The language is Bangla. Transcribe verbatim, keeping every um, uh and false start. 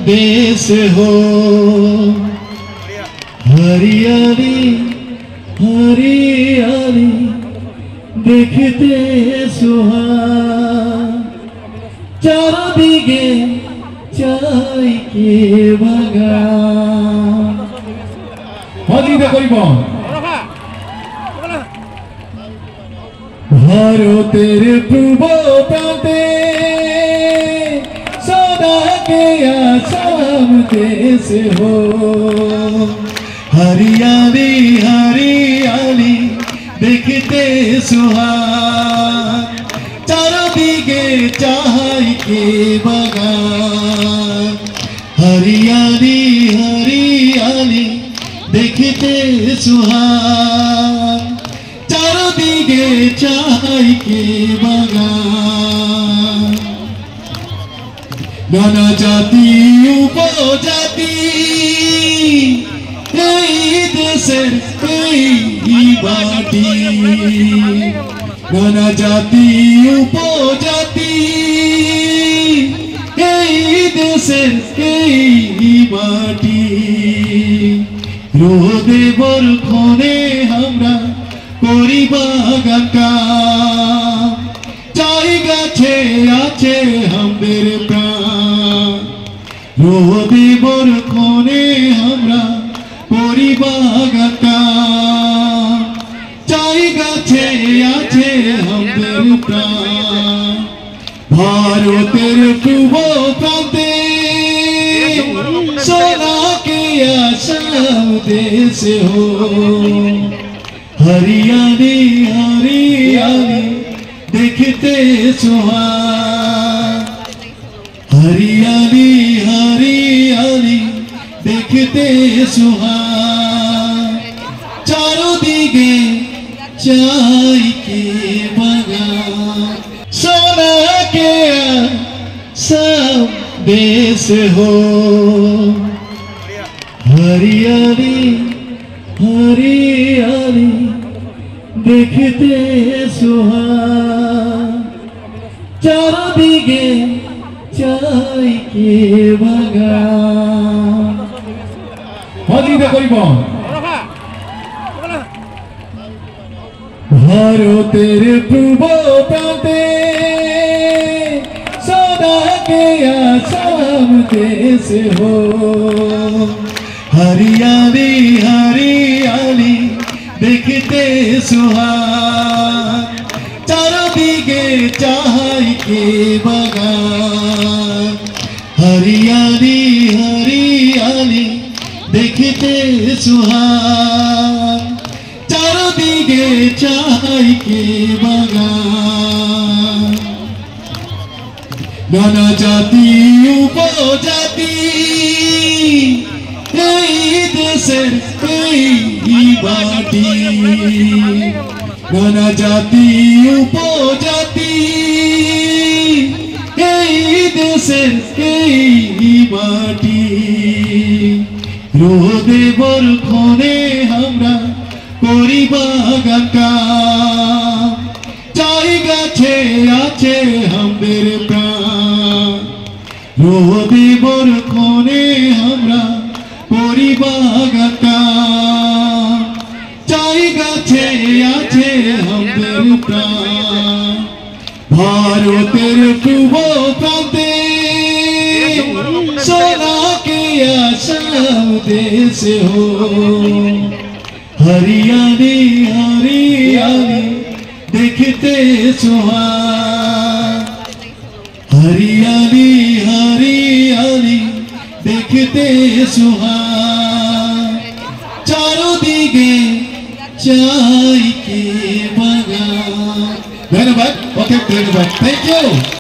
देश हो हरियाली हरियाली देखते सुहान चारिदिके চাই কে বাগান হদিতে করিব ভারতের পূর্ব প্রান্তে সদা কে আসাম দেশ হো হরিয়ালি হরিয়ালি দেখতে সুহান চারিদিকে চাই কে বাগান हरियाली हरियाली देखते सुहान चारिदिके चाই কে বাগান नाना जाति उपजाति এই দেশের এই মাটি नाना जाति उपजाति এই দেশের এই মাটি রোদে বরখনে আমরা করি বাগান কাম চাই গাছে আছে আমাদের প্রাণ রোদে বরখনে আমরা করি বাগান কাম চাই গাছে আছে আমাদের প্রাণ ভারতের পূর্ব প্রান্তে সোনা কে আসাম দেশ হো হরিয়ালি হরিয়ালি দেখতে সুহান হরিয়ালি হরিয়ালি দেখতে সুহান চারিদিকে চাই কে বাগান सोना के सब देश हो हरियाली हरियाली देखते सुहान चारिदिके চাই কে বাগান হদিতে করিব ভারতের পূর্ব প্রান্তে সদা কে আসাম দেশ হো হরিয়ালি হরিয়ালি দেখতে সুহান চারিদিকে চাই কে বাগান হরিয়ালি হরিয়ালি দেখতে সুহান চারিদিকে চাই কে বাগান নানা জাতি উপজাতি এই দেশের এই মাটি নানা জাতি উপজাতি এই দেশের এই মাটি রোদে বরখনে আমরা করি বাগান কাম চাই গাছে আছে আমাদের প্রাণ রোদে বরখনে আমরা করি বাগান কাম চাই গাছে আছে আমাদের প্রাণ ভারতের পূর্ব প্রান্তে সোনা কে আসাম দেশ হো हरियाली हरियाली देखते सुहान हरियाली हरियाली देखते सुहान चारिदिके चाই কে বাগান ধন্যবাদ ওকে ধন্যবাদ থ্যাংক ইউ।